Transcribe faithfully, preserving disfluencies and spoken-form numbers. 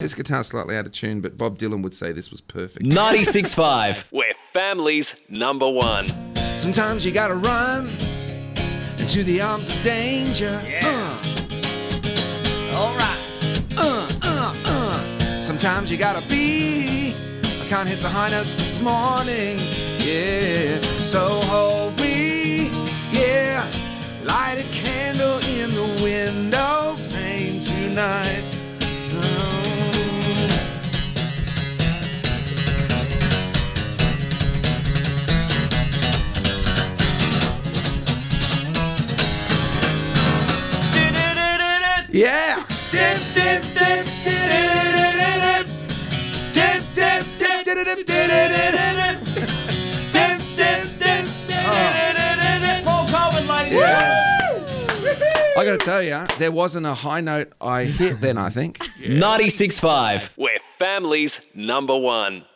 This guitar's slightly out of tune, but Bob Dylan would say this was perfect. ninety-six point five. We're family's number one. Sometimes you gotta run into the arms of danger. Yeah. Uh. All right. Uh, uh, uh. Sometimes you gotta be. I can't hit the high notes this morning. Yeah. So hold me. Yeah. Light a candle in the window pane tonight. Yeah. Paul Colman, ladies. I got to tell you, there wasn't a high note I hit then, I think. ninety-six point five. We're family's number one.